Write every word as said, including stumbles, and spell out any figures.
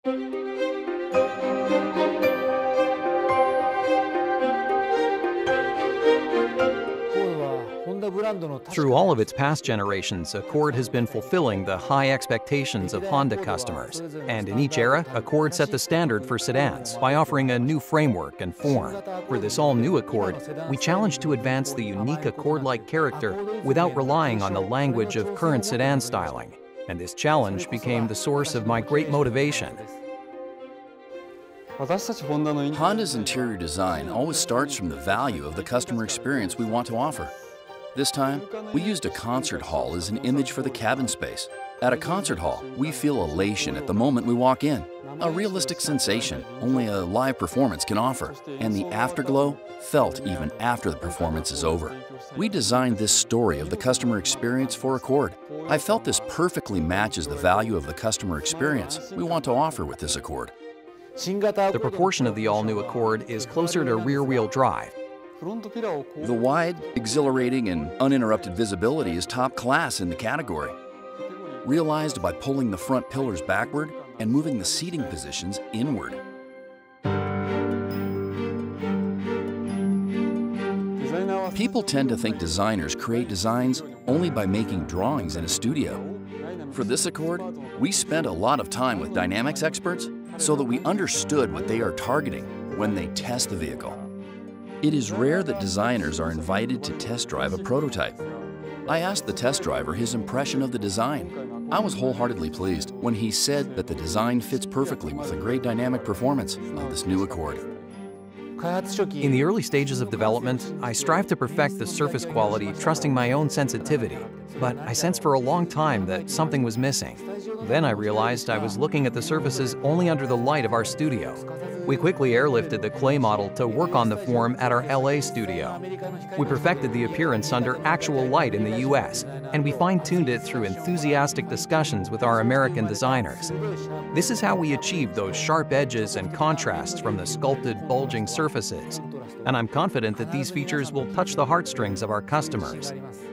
Through all of its past generations, Accord has been fulfilling the high expectations of Honda customers. And in each era, Accord set the standard for sedans by offering a new framework and form. For this all-new Accord, we challenged to advance the unique Accord-like character without relying on the language of current sedan styling. And this challenge became the source of my great motivation. Honda's interior design always starts from the value of the customer experience we want to offer. This time, we used a concert hall as an image for the cabin space. At a concert hall, we feel elation at the moment we walk in, a realistic sensation only a live performance can offer, and the afterglow felt even after the performance is over. We designed this story of the customer experience for Accord. I felt this perfectly matches the value of the customer experience we want to offer with this Accord. The proportion of the all-new Accord is closer to rear-wheel drive. The wide, exhilarating, and uninterrupted visibility is top class in the category, realized by pulling the front pillars backward and moving the seating positions inward. People tend to think designers create designs only by making drawings in a studio. For this Accord, we spent a lot of time with dynamics experts so that we understood what they are targeting when they test the vehicle. It is rare that designers are invited to test drive a prototype. I asked the test driver his impression of the design. I was wholeheartedly pleased when he said that the design fits perfectly with a great dynamic performance of this new Accord. In the early stages of development, I strive to perfect the surface quality, trusting my own sensitivity. But I sensed for a long time that something was missing. Then I realized I was looking at the surfaces only under the light of our studio. We quickly airlifted the clay model to work on the form at our L A studio. We perfected the appearance under actual light in the U S, and we fine-tuned it through enthusiastic discussions with our American designers. This is how we achieved those sharp edges and contrasts from the sculpted, bulging surfaces. And I'm confident that these features will touch the heartstrings of our customers.